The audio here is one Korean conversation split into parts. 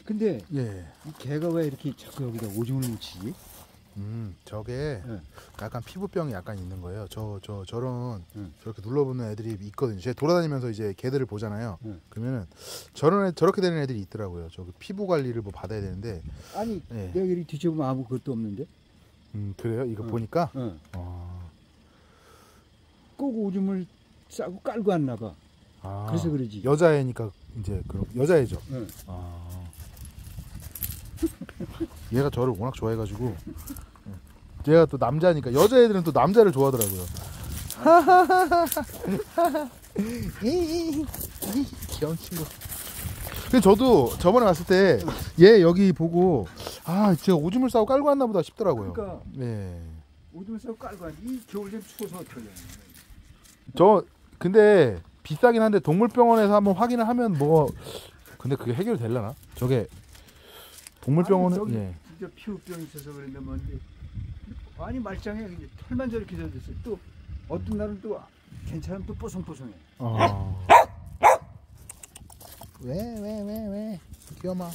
근데 예. 이 개가 왜 이렇게 자꾸 여기다 오줌을 묻히지? 저게 네. 약간 피부병이 약간 있는 거예요. 저런 네. 저렇게 눌러보는 애들이 있거든요. 제가 돌아다니면서 이제 개들을 보잖아요. 네. 그러면은 저렇게 되는 애들이 있더라고요. 저 피부 관리를 뭐 받아야 되는데. 아니 예. 내가 이렇게 뒤져보면 아무것도 없는데? 그래요? 이거 보니까. 꼭 오줌을 싸고 깔고 왔나 봐. 그래서 그러지. 여자애니까 이제 그럼 여자애죠. 네. 얘가 저를 워낙 좋아해가지고. 얘가 또 남자니까 여자애들은 또 남자를 좋아하더라고요. 귀여운 친구. 근데 저도 저번에 왔을 때 얘 여기 보고 제가 오줌을 싸고 깔고 왔나 보다 싶더라고요. 그러니까 네. 오줌을 싸고 깔고 왔는데 이 겨울에 추워서 어떡하냐. 근데 비싸긴 한데 동물병원에서 한번 확인을 하면 뭐 근데 그게 해결되려나? 저게 동물병원은 아니, 예. 진짜 피부병 있어서 그랬는데 뭔데. 아니 말짱해. 털만 저렇게 젖었어. 또 어떤 날은 또 괜찮으면 또 뽀송뽀송해. 왜 귀여마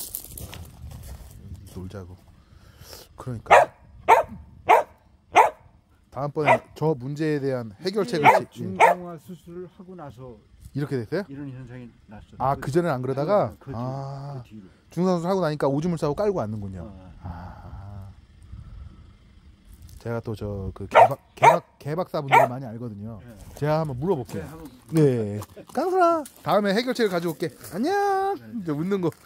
놀자고. 그러니까 다음번에 저 문제에 대한 해결책을 중성화 수술을 하고 나서 이렇게 됐어요? 이런 현상이 났어. 그전에는 안 그러다가 그 뒤로. 중성화 수술 하고 나니까 오줌을 싸고 깔고 왔는군요. 제가 또 저 그 개박사분들 많이 알거든요. 네. 제가 한번 물어볼게요. 네, 깡순아 다음에 해결책을 가져올게. 안녕. 이제 웃는 거.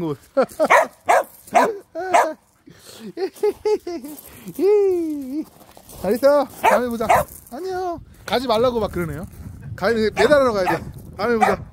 잘 있어. 다음에 보자. 안녕. 가지 말라고 막 그러네요. 배달하러 가야 돼. 다음에 보자.